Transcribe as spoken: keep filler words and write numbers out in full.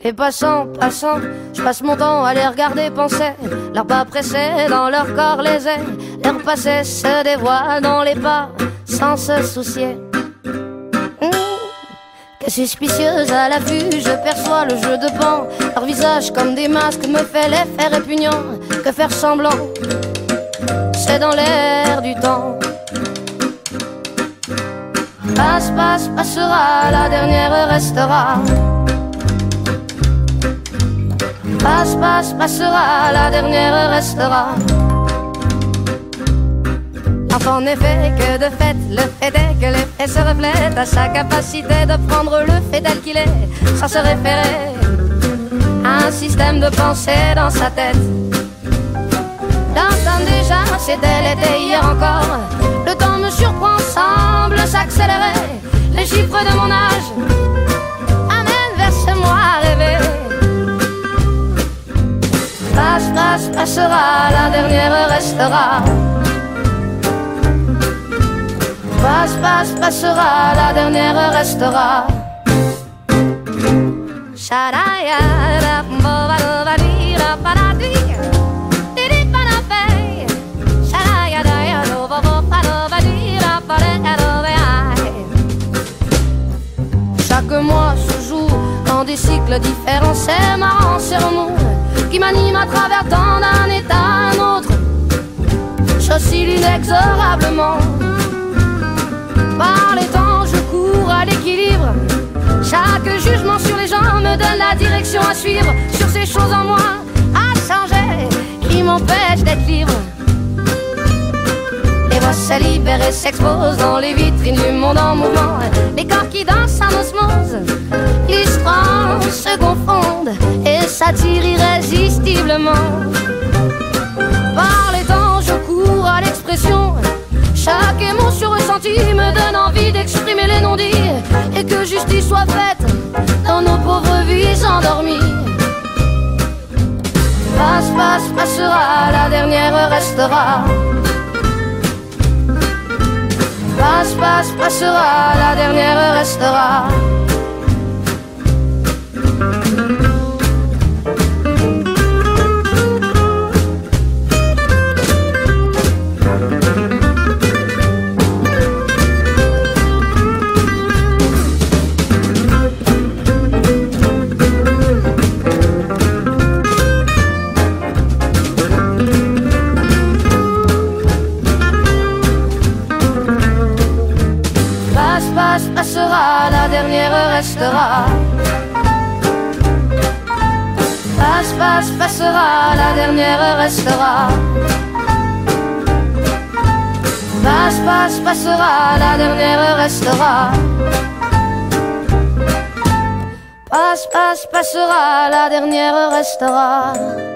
Et passant, passant, je passe mon temps à les regarder penser. Leurs pas pressés dans leur corps les ailes. Leur passé se dévoile dans les pas sans se soucier. Mmh. Que suspicieuse à la vue, je perçois le jeu de pan. Leur visage comme des masques me fait l'effet répugnant. Que faire semblant, c'est dans l'air du temps. Passe, passe, passera, la dernière restera. Passe, passe, passera, la dernière restera. En effet, que de fait, le fait est que l'effet se reflète à sa capacité de prendre le fait tel qu'il est, sans se référer à un système de pensée dans sa tête. L'entends déjà, c'était l'été hier encore. Le temps me surprend, semble s'accélérer. Les chiffres de mon âge amènent vers ce moi rêvé. Passe, passe, passera, la dernière restera. Passe, passe, passera, la dernière restera. Chaque mois se joue dans des cycles différents. C'est marrant, c'est remous qui m'anime à travers tant d'un état à un autre. J'oscille inexorablement. Par les temps, je cours à l'équilibre. Chaque jugement sur les gens me donne la direction à suivre. Sur ces choses en moi à changer qui m'empêchent d'être libre. Les voix se libèrent et s'exposent dans les vitrines du monde en mouvement. Les corps qui dansent en osmose, l'histoire se confondent et s'attirent irrésistiblement. Par les temps, je cours à l'expression. Chaque émotion ressentie me donne envie d'exprimer les non-dits et que justice soit faite dans nos pauvres vies endormies. Passe, passe, passera, la dernière restera. Passe, passe, passera, la dernière restera. Passe, passera, la dernière restera. Passe, passe, passera, la dernière restera. Passe, passe, passera, la dernière restera. Passe, passe, passera, la dernière restera.